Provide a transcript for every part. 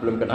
belum kena.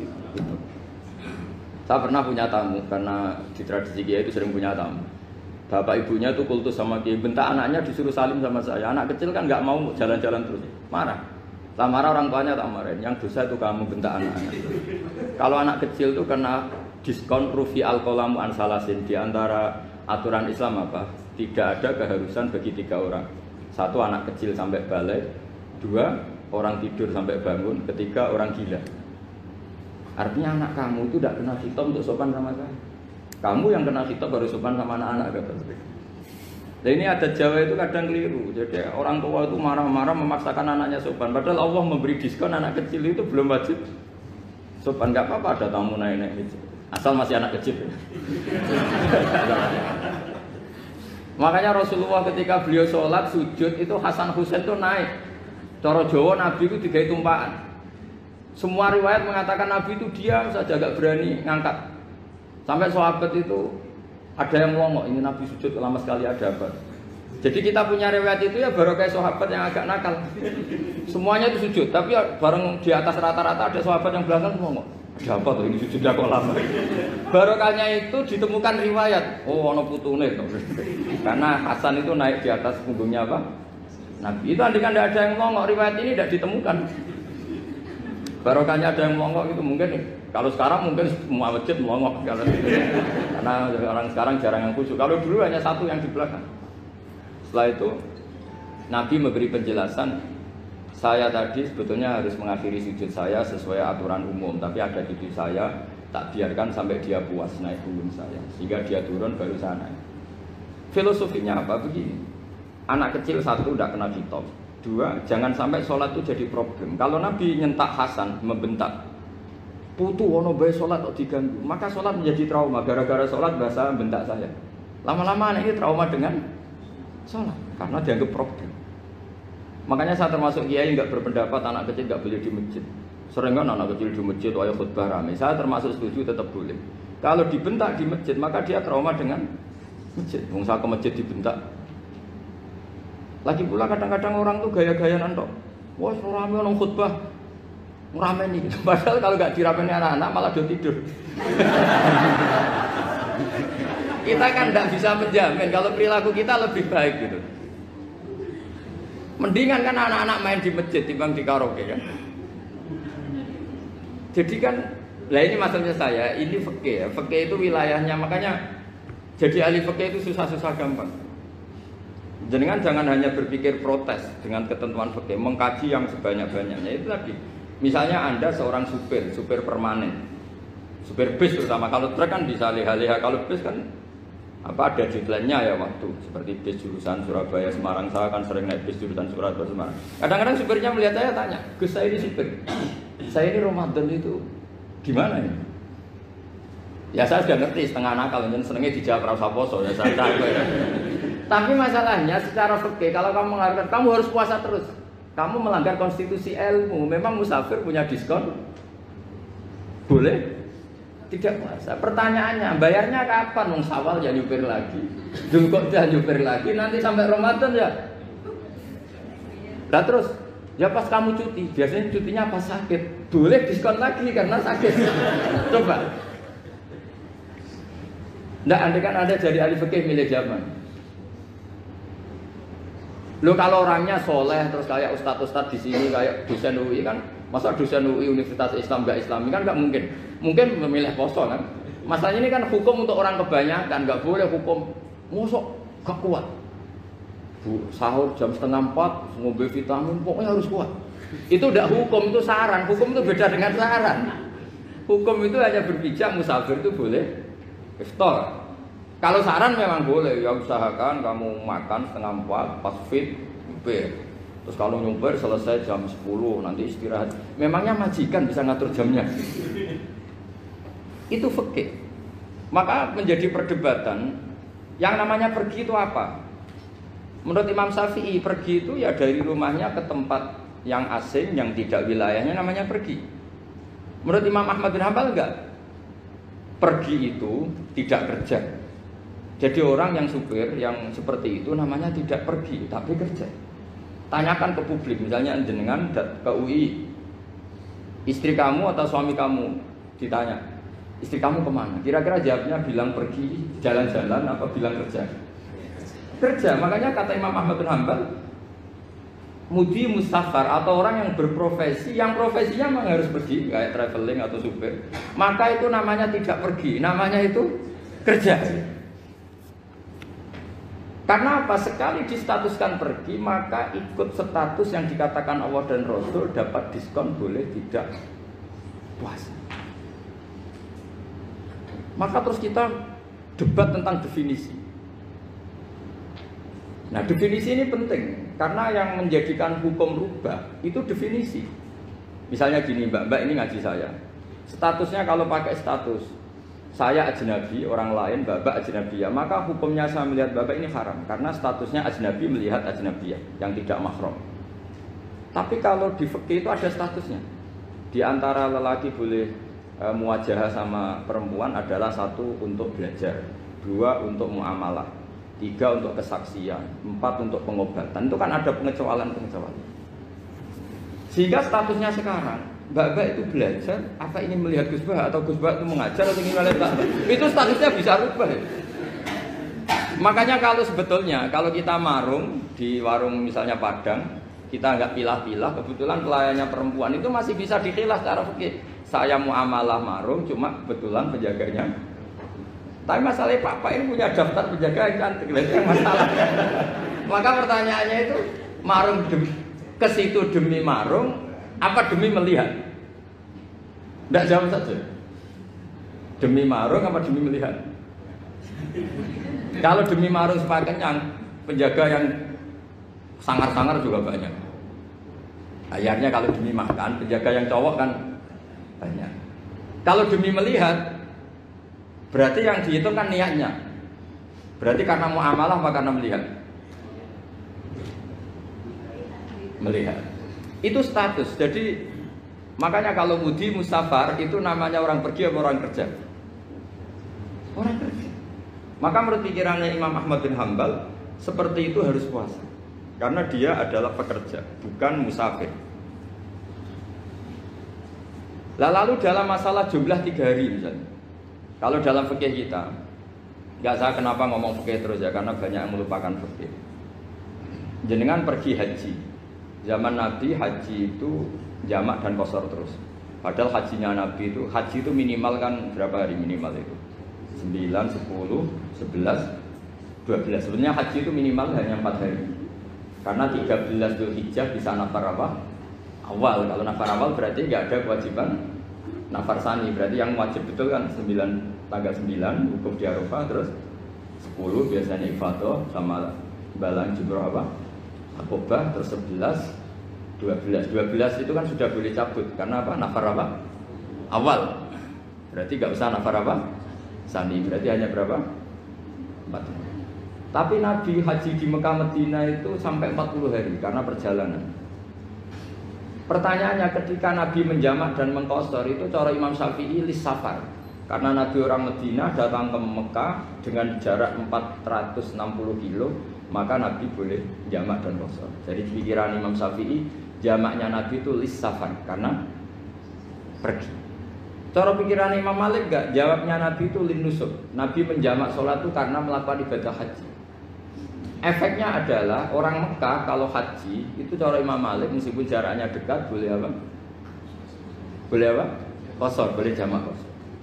Saya pernah punya tamu karena di tradisi Kiai itu sering punya tamu. Bapak ibunya itu kultus sama Kiai, bentak anaknya disuruh salim sama saya. Anak kecil kan nggak mau jalan-jalan terus, marah. Tak marah orang tuanya tak marahin. Yang dosa itu kamu bentak anak-anak. Kalau anak kecil itu kena diskon rufi al-qalamu an salasin. Di antara aturan Islam apa? Tidak ada keharusan bagi 3 orang. 1 anak kecil sampai balik, 2 orang tidur sampai bangun, 3 orang gila. Artinya anak kamu itu tidak kena khitab untuk sopan sama saya. Kamu yang kena khitab baru sopan sama anak-anak kata. Nah ini ada Jawa itu kadang keliru. Jadi orang tua itu marah-marah memaksakan anaknya sopan. Padahal Allah memberi diskon anak kecil itu belum wajib sopan. Gak apa-apa ada tamu naik-naik gitu. Asal masih anak kecil. Makanya Rasulullah ketika beliau sholat sujud itu Hasan Husain itu naik. Cara Jawa Nabi itu digawe tumpakan. Semua riwayat mengatakan Nabi itu diam saja gak berani ngangkat. Sampai sahabat itu ada yang ngomong, ini Nabi sujud lama sekali ada apa? Jadi kita punya riwayat itu ya baru kayak sahabat yang agak nakal. Semuanya itu sujud, tapi ya bareng di atas rata-rata ada sahabat yang belakang ngomong, ada apa tuh ini sujudnya kok lama? Barokahnya itu ditemukan riwayat, oh ono putune tuh. Karena Hasan itu naik di atas punggungnya apa? Nabi itu andai kan tidak ada yang ngomong, riwayat ini tidak ditemukan. Barokahnya ada yang ngomong itu mungkin. Kalau sekarang mungkin semua masjid melongok karena orang sekarang jarang yang khusyuk. Kalau dulu hanya 1 yang di belakang. Setelah itu Nabi memberi penjelasan, saya tadi sebetulnya harus mengakhiri sujud saya sesuai aturan umum, tapi ada cucu saya tak biarkan sampai dia puas naik punggung saya, sehingga dia turun baru saya naik. Filosofinya apa? Begini, anak kecil 1 tidak kena khitab, 2 jangan sampai sholat itu jadi problem. Kalau Nabi nyentak Hasan membentak, putu ono bae sholat kok diganggu, maka sholat menjadi trauma. Gara-gara sholat bahasa bentak saya. Lama-lama anak ini trauma dengan sholat karena dianggap problem. Makanya saya termasuk kiai nggak berpendapat anak kecil nggak boleh di masjid. Sering kan anak kecil di masjid, ayo khutbah rame. Saya termasuk setuju tetap boleh. Kalau dibentak di masjid maka dia trauma dengan masjid. Wong saya ke masjid dibentak. Lagi pula kadang-kadang orang tuh gaya-gayaan tok. Wah, rame orang khutbah. Ngeramen nih, padahal kalau nggak diramein anak-anak malah dia tidur. Kita kan nggak bisa menjamin kalau perilaku kita lebih baik gitu. Mendingan kan anak-anak main di masjid timbang di karaoke kan. Jadi kan, lah ini maksudnya saya, ini fikih ya, fikih itu wilayahnya, makanya jadi ahli fikih itu susah-susah gampang. Jangan hanya berpikir protes dengan ketentuan fikih, mengkaji yang sebanyak-banyaknya itu tadi. Misalnya Anda seorang supir permanen, supir bis terutama, kalau truk kan bisa leha-leha, kalau bis kan apa ada deadline-nya ya waktu, seperti bis jurusan Surabaya Semarang, saya kan sering naik bis jurusan Surabaya Semarang. Kadang-kadang supirnya melihat saya tanya, Gus saya ini supir, saya ini Ramadan itu gimana ini? Ya saya sudah ngerti setengah nakal, dan senengnya dijawab rasa poso ya saya tahu ya. Tapi masalahnya secara fikih kalau kamu mengharapkan kamu harus puasa terus. Kamu melanggar konstitusi ilmu. Memang musafir punya diskon? Boleh? Tidak puasa. Pertanyaannya, bayarnya kapan? Wong Syawal ya nyupir lagi. Dzulqa'dah nyupir lagi. Nanti sampai Ramadan ya. Nah terus, ya pas kamu cuti. Biasanya cutinya pas sakit. Boleh diskon lagi karena sakit. Coba. Nggak, andai kan Anda jadi ahli fikih milih zaman. Lo kalau orangnya soleh terus kayak ustadz di sini kayak dosen UI kan, masa dosen UI Universitas Islam nggak Islami kan nggak mungkin. Mungkin memilih poso kan. Masalahnya ini kan hukum untuk orang kebanyakan, nggak boleh hukum mosok gak kuat. Bu, sahur jam 3:30 ngombe vitamin pokoknya harus kuat. Itu udah hukum, itu saran. Hukum itu beda dengan saran. Hukum itu hanya berpijak musafir itu boleh iftar. Kalau saran memang boleh, ya usahakan kamu makan 3:30 pas fit, nyupir. Terus kalau nyupir selesai jam 10, nanti istirahat. Memangnya majikan bisa ngatur jamnya? Itu fikih. Maka menjadi perdebatan, yang namanya pergi itu apa? Menurut Imam Syafi'i, pergi itu ya dari rumahnya ke tempat yang asing, yang tidak wilayahnya namanya pergi. Menurut Imam Ahmad bin Hanbal enggak. Pergi itu tidak kerja. Jadi orang yang supir yang seperti itu namanya tidak pergi tapi kerja. Tanyakan ke publik, misalnya jenengan ke UI, Istri kamu atau suami kamu ditanya, istri kamu kemana? Kira-kira jawabnya bilang pergi jalan-jalan apa bilang kerja? Kerja. Makanya kata Imam Ahmad bin Hanbal, mudi musafar atau orang yang berprofesi, yang profesinya memang harus pergi, kayak traveling atau supir, maka itu namanya tidak pergi, namanya itu kerja. Karena apa? Sekali distatuskan pergi, maka ikut status yang dikatakan Allah dan Rasul, dapat diskon, boleh tidak puasa. Maka terus kita debat tentang definisi. Nah, definisi ini penting karena yang menjadikan hukum rubah itu definisi. Misalnya gini, Mbak ini ngaji saya. Statusnya kalau pakai status saya ajnabi, orang lain Bapak ajnabiyah, maka hukumnya saya melihat Bapak ini haram karena statusnya ajnabi melihat ajnabiyah yang tidak mahram. Tapi kalau di fikih itu ada statusnya. Di antara lelaki boleh muwajahah sama perempuan adalah 1 untuk belajar, 2 untuk muamalah, 3 untuk kesaksian, 4 untuk pengobatan. Itu kan ada pengecualian-pengecualian. Sehingga statusnya sekarang, Mbak itu belajar, apa ingin melihat Gus Bah atau Gus Bah itu mengajar atau ingin melihat Mbak? Itu statusnya bisa rubah. Makanya kalau sebetulnya kalau kita marung di warung misalnya Padang, kita nggak pilah-pilah, kebetulan pelayannya perempuan itu masih bisa dikilas secara fikih. Saya muamalah marung, cuma kebetulan penjaganya. Tapi masalahnya Pak ini punya daftar penjaga yang cantik, itu yang masalah. Maka pertanyaannya itu marung ke situ demi marung, apa demi melihat? Tidak jawab saja. Demi marung apa demi melihat? Kalau demi marung supaya kenyang, penjaga yang sangar-sangar juga banyak. Akhirnya kalau demi makan, penjaga yang cowok kan banyak. Kalau demi melihat, berarti yang dihitung kan niatnya. Berarti karena muamalah apa karena melihat? Melihat. Itu status. Jadi makanya kalau mudi musafar itu namanya orang pergi atau orang kerja? Orang kerja. Maka menurut pikirannya Imam Ahmad bin Hanbal seperti itu harus puasa. Karena dia adalah pekerja, bukan musafir. Lalu dalam masalah jumlah 3 hari misalnya. Kalau dalam fikih kita, nggak saya kenapa ngomong fikih terus ya, karena banyak yang melupakan fikih. Jenengan pergi haji. Zaman Nabi haji itu jamak dan qashar terus. Padahal hajinya Nabi itu, haji itu minimal kan berapa hari minimal itu? 9, 10, 11, 12. Sebenarnya haji itu minimal hanya 4 hari. Karena 13 Dzulhijjah bisa nafar apa? Awal. Kalau nafar awal berarti nggak ada kewajiban nafar sani. Berarti yang wajib betul kan tanggal 9 wukuf di Arafah, terus 10 biasanya ifadah sama balang jumroh apa? Akobah, terus 11, 12 itu kan sudah boleh cabut karena apa? Nafar apa? Awal. Berarti nggak usah nafar apa? Sani. Berarti hanya berapa? 4. Tapi Nabi haji di Mekah Medina itu sampai 40 hari karena perjalanan. Pertanyaannya ketika Nabi menjamak dan mengqashar itu cara Imam Syafi'i lis safar. Karena Nabi orang Medina datang ke Mekah dengan jarak 460 kilo, maka Nabi boleh jamak dan qashar. Jadi pikiran Imam Syafi'i, jamaknya Nabi itu lis safar karena pergi. Cara pikiran Imam Malik enggak, jawabnya Nabi itu lin nusuk. Nabi menjamak sholat itu karena melakukan ibadah haji. Efeknya adalah orang Mekah kalau haji itu cara Imam Malik meskipun jaraknya dekat boleh apa? Boleh apa? Qashar, boleh jamak qashar.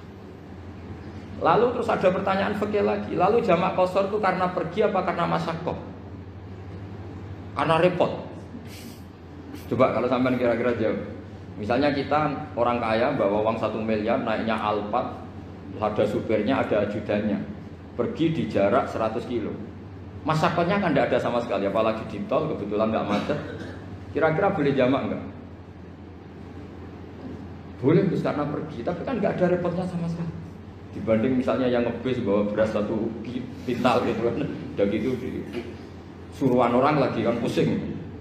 Lalu terus ada pertanyaan fikih lagi. Lalu jamak qashar itu karena pergi apa karena masyaqqah? Karena repot. Coba kalau sampean kira-kira jawab. Misalnya kita orang kaya bawa uang 1 miliar naiknya Alphard, ada supirnya, ada ajudannya. Pergi di jarak 100 kilo. Masyaqqahnya kan tidak ada sama sekali, apalagi di tol kebetulan nggak macet. Kira-kira boleh jamak nggak? Boleh terus karena pergi, tapi kan nggak ada repotnya sama sekali. Dibanding misalnya yang ngebis bawa beras 1 pintal gitu kan, udah gitu suruhan orang lagi kan pusing.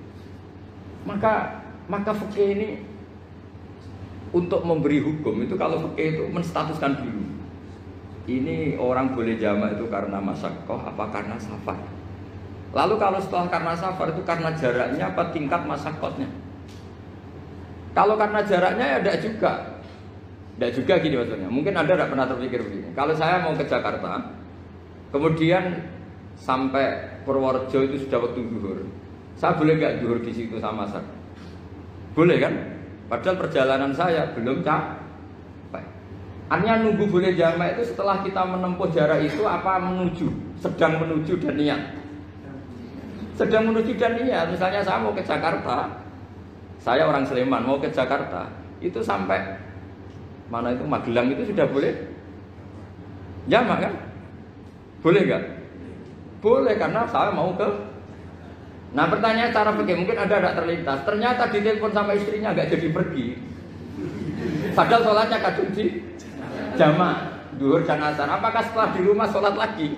Maka fikih ini untuk memberi hukum itu kalau fikih itu menstatuskan dulu. Ini orang boleh jamak itu karena masyaqqah apa karena safar. Lalu kalau setelah karena safar itu karena jaraknya apa tingkat masyaqqahnya. Kalau karena jaraknya ya tidak juga. Tidak juga gini maksudnya. Mungkin Anda tidak pernah terpikir begini. Kalau saya mau ke Jakarta, kemudian sampai Purworejo itu sudah waktu zuhur. Saya boleh nggak zuhur di situ sama saya? Boleh kan? Padahal perjalanan saya belum capek. Artinya nunggu boleh jamak itu setelah kita menempuh jarak itu apa menuju, sedang menuju dan niat. Sedang menuju dan niat. Misalnya saya mau ke Jakarta, saya orang Sleman mau ke Jakarta, itu sampai mana itu Magelang itu sudah boleh jamak kan? Boleh nggak? Boleh karena saya mau ke. Nah pertanyaan cara pergi mungkin ada tidak terlintas. Ternyata ditelepon sama istrinya nggak jadi pergi. Padahal sholatnya kadung di jamak, duhur dan asar. Apakah setelah di rumah sholat lagi?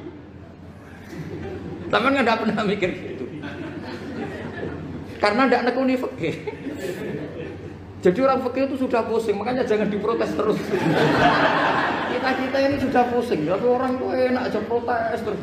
Teman nggak pernah mikir gitu. Karena tidak nekuni fikih. Jadi orang fikih itu sudah pusing, makanya jangan diprotes terus. Kita ini sudah pusing, tapi orang itu enak aja protes terus.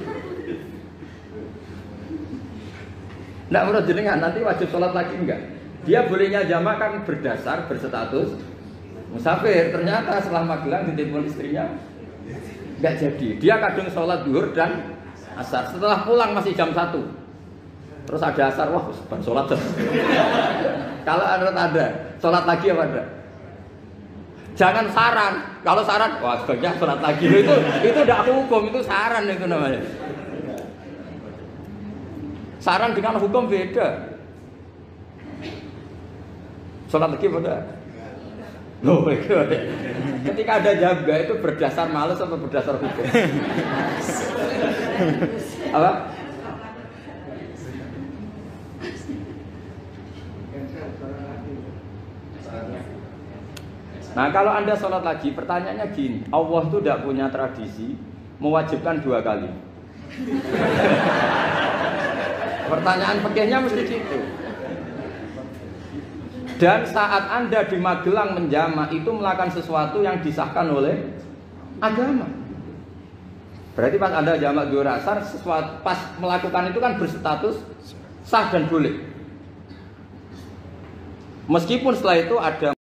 Tidak menurut jenengan nanti wajib sholat lagi enggak? Dia bolehnya jamak kan berdasar berstatus musafir. Ternyata setelah Magelang ditelepon istrinya enggak jadi. Dia kadung sholat zuhur dan asar. Setelah pulang masih jam 1. Terus ada asar, wah sholat terus. Kalau ada sholat lagi apa ada? Jangan saran. Kalau saran, wah sebaiknya sholat lagi. Itu tidak hukum, itu saran itu namanya. Saran dengan hukum beda. Sholat lagi pada. Loh, ketika ada jaga itu berdasar malas atau berdasar hukum? Apa? Nah kalau Anda sholat lagi, pertanyaannya gini, Allah itu tidak punya tradisi mewajibkan 2 kali. Pertanyaan fikihnya mesti gitu. Dan saat Anda di Magelang menjamak itu melakukan sesuatu yang disahkan oleh agama. Berarti pas Anda jamak zuhur asar, sesuatu pas melakukan itu kan berstatus sah dan boleh. Meskipun setelah itu ada